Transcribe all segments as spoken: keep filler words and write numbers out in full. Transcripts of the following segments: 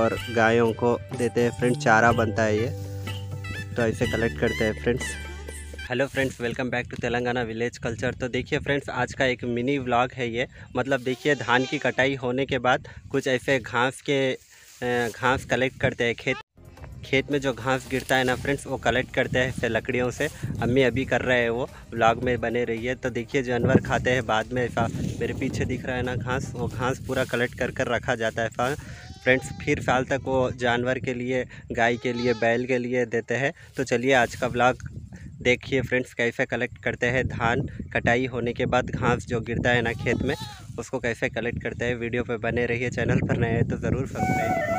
और गायों को देते हैं फ्रेंड्स, चारा बनता है ये, तो ऐसे कलेक्ट करते हैं friends. Hello friends, welcome back to Telangana village culture. तो देखिए फ्रेंड्स, आज का एक मिनी व्लॉग है ये। मतलब देखिए, धान की कटाई होने के बाद कुछ ऐसे घास के घास कलेक्ट करते हैं। खेत खेत में जो घास गिरता है ना फ्रेंड्स, वो कलेक्ट करते हैं ऐसे लकड़ियों से। अम्मी अभी कर रहे हैं, वो व्लॉग में बने रही है। तो देखिए, जानवर खाते हैं बाद में। ऐसा मेरे पीछे दिख रहा है ना घास, वो घास पूरा कलेक्ट कर कर रखा जाता है फ्रेंड्स। फिर साल तक वो जानवर के लिए, गाय के लिए, बैल के लिए देते हैं। तो चलिए आज का व्लॉग देखिए फ्रेंड्स, कैसे कलेक्ट करते हैं धान कटाई होने के बाद। घास जो गिरता है ना खेत में, उसको कैसे कलेक्ट करते हैं। वीडियो पे बने रहिए। चैनल पर नए हैं तो ज़रूर सब्सक्राइब।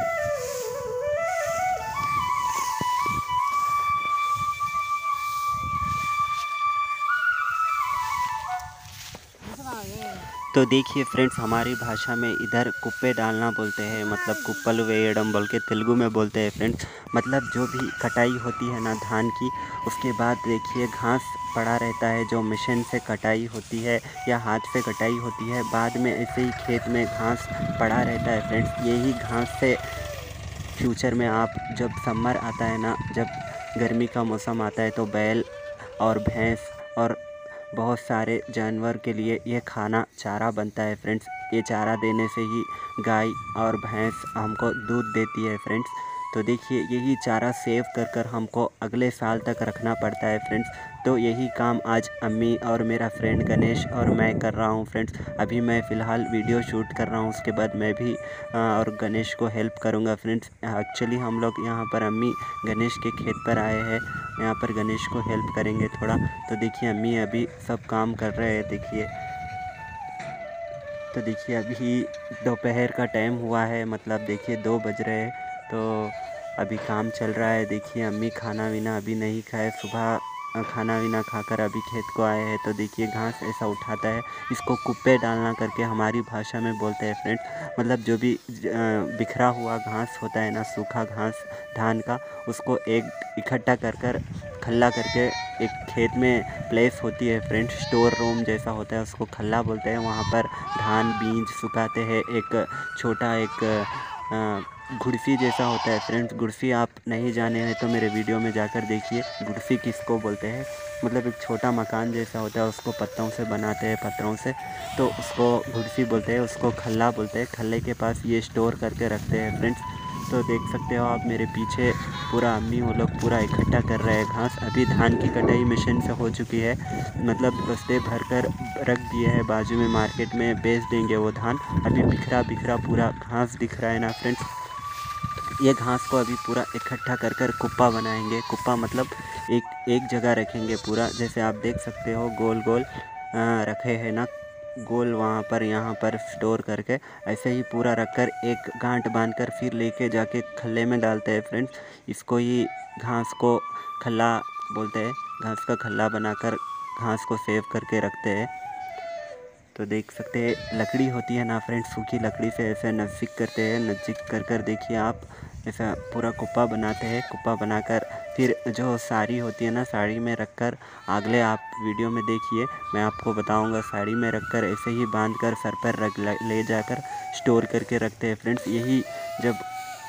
तो देखिए फ्रेंड्स, हमारी भाषा में इधर कुप्पे डालना बोलते हैं, मतलब कुप्पल वेयडम बोल के तेलुगु में बोलते हैं फ्रेंड्स। मतलब जो भी कटाई होती है ना धान की, उसके बाद देखिए घास पड़ा रहता है, जो मशीन से कटाई होती है या हाथ से कटाई होती है। बाद में ऐसे ही खेत में घास पड़ा रहता है फ्रेंड्स। यही घास से फ्यूचर में आप, जब समर आता है ना, जब गर्मी का मौसम आता है, तो बैल और भैंस और बहुत सारे जानवर के लिए ये खाना चारा बनता है फ्रेंड्स। ये चारा देने से ही गाय और भैंस हमको दूध देती है फ्रेंड्स। तो देखिए, यही चारा सेव कर कर हमको अगले साल तक रखना पड़ता है फ्रेंड्स। तो यही काम आज अम्मी और मेरा फ्रेंड गणेश और मैं कर रहा हूँ फ्रेंड्स। अभी मैं फ़िलहाल वीडियो शूट कर रहा हूँ, उसके बाद मैं भी और गणेश को हेल्प करूँगा फ्रेंड्स। एक्चुअली हम लोग यहाँ पर अम्मी गणेश के खेत पर आए हैं, यहाँ पर गणेश को हेल्प करेंगे थोड़ा। तो देखिए, अम्मी अभी सब काम कर रहे हैं। देखिए, तो देखिए अभी दोपहर का टाइम हुआ है, मतलब देखिए दो बज रहे हैं, तो अभी काम चल रहा है। देखिए, अम्मी खाना वीना अभी नहीं खाए, सुबह खाना वीना खाकर अभी खेत को आए हैं। तो देखिए, घास ऐसा उठाता है, इसको कुप्पे डालना करके हमारी भाषा में बोलते हैं फ्रेंड्स। मतलब जो भी बिखरा हुआ घास होता है ना, सूखा घास धान का, उसको एक इकट्ठा कर कर खल्ला करके एक खेत में प्लेस होती है फ्रेंड्स, स्टोर रूम जैसा होता है, उसको खल्ला बोलते हैं। वहाँ पर धान बीज सुखाते हैं। एक छोटा एक गुड़सी जैसा होता है फ्रेंड्स। गुड़सी आप नहीं जाने हैं तो मेरे वीडियो में जाकर देखिए, गुड़सी किसको बोलते हैं। मतलब एक छोटा मकान जैसा होता है, उसको पत्तों से बनाते हैं, पत्थरों से, तो उसको गुड़सी बोलते हैं। उसको खल्ला बोलते हैं। खल्ले के पास ये स्टोर करके रखते हैं फ्रेंड्स। तो देख सकते हो आप मेरे पीछे, पूरा अम्मी वो लोग पूरा इकट्ठा कर रहे हैं घास। अभी धान की कटाई मशीन से हो चुकी है, मतलब बस्ते भर कर रख दिए हैं, बाजू में मार्केट में बेच देंगे वो धान। अभी बिखरा बिखरा पूरा घास दिख रहा है ना फ्रेंड्स, ये घास को अभी पूरा इकट्ठा कर कर कुप्पा बनाएंगे। कुप्पा मतलब एक एक जगह रखेंगे पूरा, जैसे आप देख सकते हो गोल गोल आ, रखे हैं ना, गोल वहाँ पर यहाँ पर स्टोर करके ऐसे ही पूरा रखकर एक गांठ बांधकर फिर लेके जाके खल्ले में डालते हैं फ्रेंड्स। इसको ही घास को खल्ला बोलते हैं। घास का खल्ला बनाकर घास को सेव करके रखते हैं। तो देख सकते हैं, लकड़ी होती है ना फ्रेंड्स, सूखी लकड़ी से ऐसे नज़दीक करते हैं। नज़दीक कर कर देखिए आप, ऐसा पूरा कुप्पा बनाते हैं। कुप्पा बनाकर फिर जो साड़ी होती है ना, साड़ी में रखकर, अगले आप वीडियो में देखिए, मैं आपको बताऊंगा। साड़ी में रखकर ऐसे ही बांधकर सर पर रख ले जाकर स्टोर करके रखते हैं फ्रेंड्स। यही जब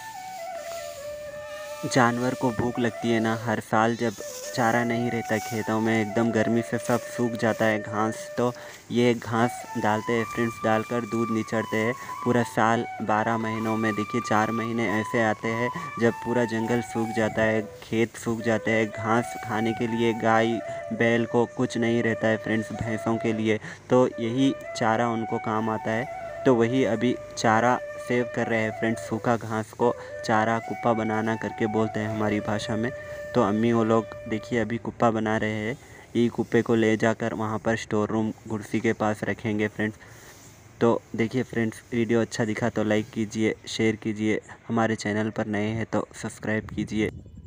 जानवर को भूख लगती है ना, हर साल जब चारा नहीं रहता खेतों में, एकदम गर्मी से सब सूख जाता है घास, तो ये घास डालते हैं फ्रेंड्स। डालकर दूध निचड़ते हैं पूरा साल, बारह महीनों में। देखिए, चार महीने ऐसे आते हैं जब पूरा जंगल सूख जाता है, खेत सूख जाते हैं, घास खाने के लिए गाय बैल को कुछ नहीं रहता है फ्रेंड्स, भैंसों के लिए। तो यही चारा उनको काम आता है। तो वही अभी चारा सेव कर रहे हैं फ्रेंड्स। सूखा घास को चारा, कुप्पा बनाना करके बोलते हैं हमारी भाषा में। तो अम्मी वो लोग देखिए अभी कुप्पा बना रहे हैं। ये कुप्पे को ले जाकर वहाँ पर स्टोर रूम गुड़सी के पास रखेंगे फ्रेंड्स। तो देखिए फ्रेंड्स, वीडियो अच्छा दिखा तो लाइक कीजिए, शेयर कीजिए, हमारे चैनल पर नए हैं तो सब्सक्राइब कीजिए।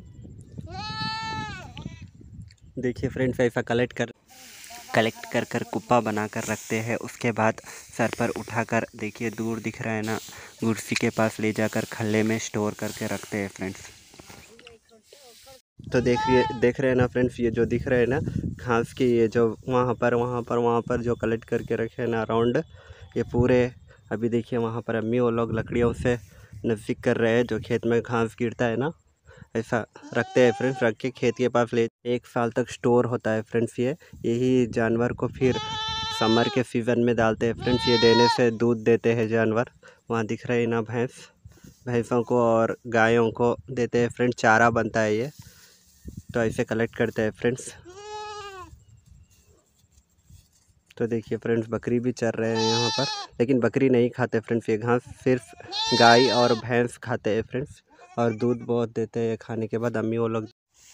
देखिए फ्रेंड्स, ऐसा कलेक्ट कर कलेक्ट कर कर कुप्पा बना कर रखते हैं। उसके बाद सर पर उठाकर, देखिए दूर दिख रहा है ना, गुड़सी के पास ले जाकर खल्ले में स्टोर करके रखते हैं फ्रेंड्स। तो देखिए, देख रहे हैं ना फ्रेंड्स, ये जो दिख रहे हैं ना घास की, ये जो वहाँ पर वहाँ पर वहाँ पर जो कलेक्ट करके रखे हैं ना राउंड, ये पूरे अभी देखिए वहाँ पर अम्मी वो लोग लकड़ियों से नज़दीक कर रहे हैं, जो खेत में घास गिरता है ना, ऐसा रखते हैं फ्रेंड्स। रख के खेत के पास ले एक साल तक स्टोर होता है फ्रेंड्स। ये यही जानवर को फिर समर के सीज़न में डालते हैं फ्रेंड्स। ये देने से दूध देते हैं जानवर। वहाँ दिख रहे हैं ना भैंस, भैंसों को और गायों को देते हैं फ्रेंड्स, चारा बनता है ये। तो ऐसे कलेक्ट करते हैं फ्रेंड्स। तो देखिए फ्रेंड्स, बकरी भी चर रहे हैं यहाँ पर, लेकिन बकरी नहीं खाते फ्रेंड्स ये घास, सिर्फ गाय और भैंस खाते हैं फ्रेंड्स। और दूध बहुत देते हैं खाने के बाद अम्मी वो लोग।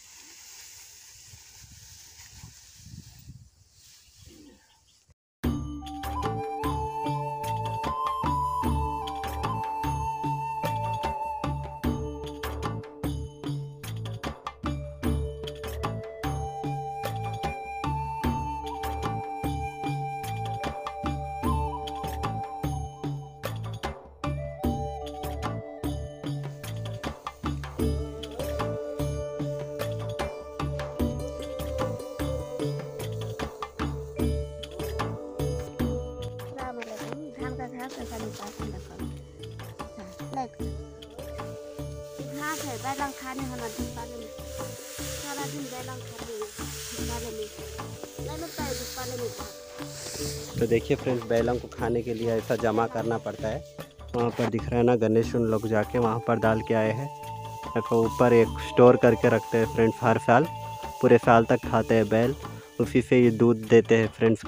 घास है बैलम खाने हमारे दिन पाले में सारा दिन बैलम खाते हैं पाले में नहीं लगता है पाले में। तो देखिए फ्रेंड्स, बैलों को खाने के लिए ऐसा जमा करना पड़ता है। वहाँ पर दिख रहा है ना, गणेश उन लोग जाके वहाँ पर डाल के आए हैं। ऐसा ऊपर एक स्टोर करके रखते हैं फ्रेंड्स। हर साल पूरे साल तक खाते हैं बैल, उसी से ये दूध देते हैं फ्रेंड्स।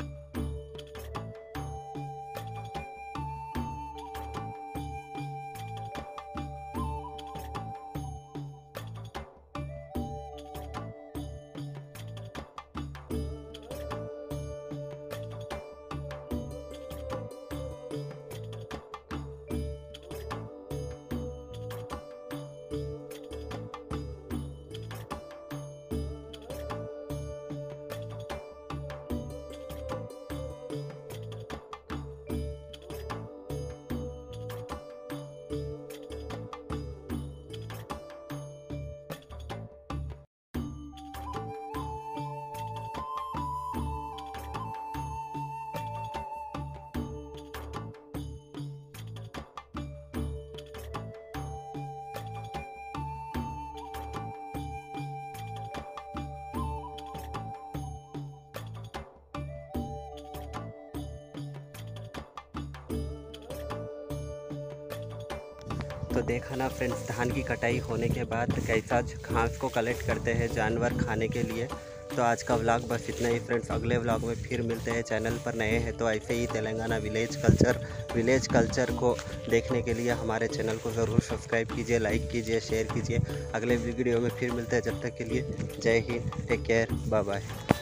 तो देखा ना फ्रेंड्स, धान की कटाई होने के बाद कैसा घास को कलेक्ट करते हैं जानवर खाने के लिए। तो आज का व्लॉग बस इतना ही फ्रेंड्स। अगले व्लॉग में फिर मिलते हैं। चैनल पर नए हैं तो ऐसे ही Telangana village culture village culture को देखने के लिए हमारे चैनल को ज़रूर सब्सक्राइब कीजिए, लाइक कीजिए, शेयर कीजिए। अगले वीडियो में फिर मिलते हैं। जब तक के लिए जय हिंद, टेक केयर, बाय बाय।